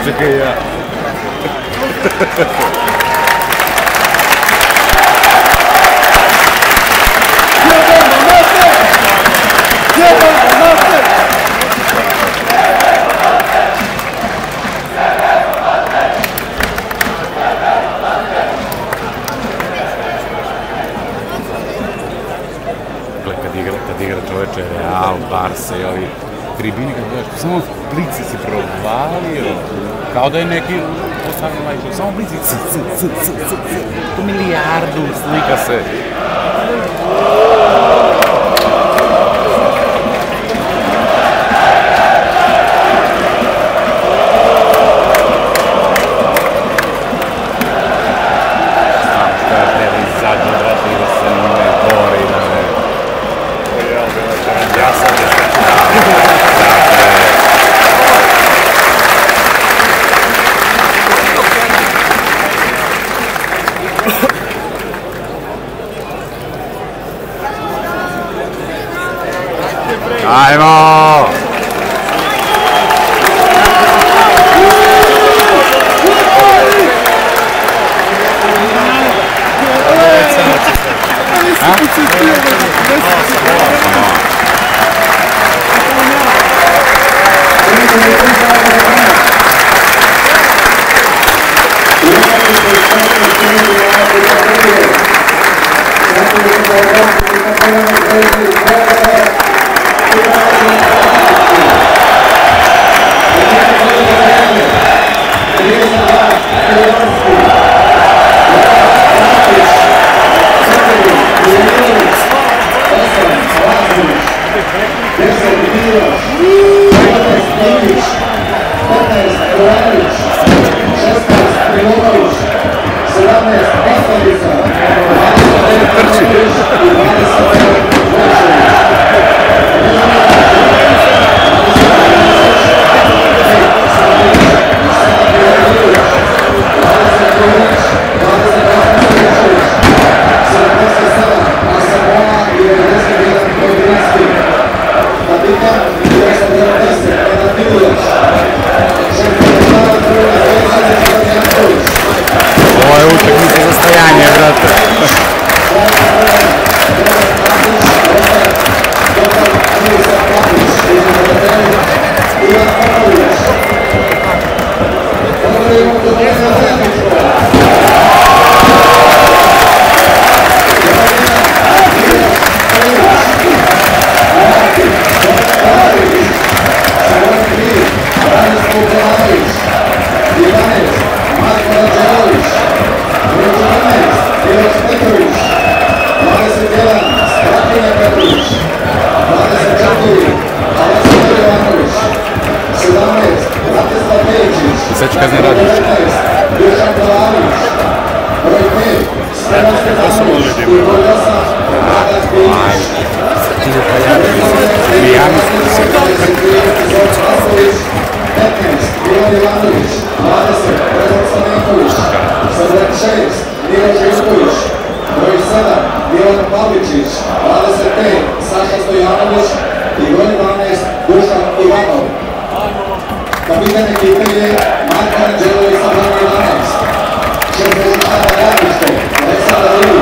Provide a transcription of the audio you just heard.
Čekaj ja. Kad igra čoveče Real, Barsa i ovi tribini, kad gledaš, samo blici se provalio, kao da je neki postavljeno lajko, samo blici, to milijardu slika se. Ajmo! Sečka ne radiš. To su ljudi. Mijano. Milan Pavličić, 25, Saša Stojanović i broj 12, Dušan Ivanov. Kapitan ekipe je Marko Anđelović sa brojem 11. Šef Božičana Radničko, Aleksandar Ilić.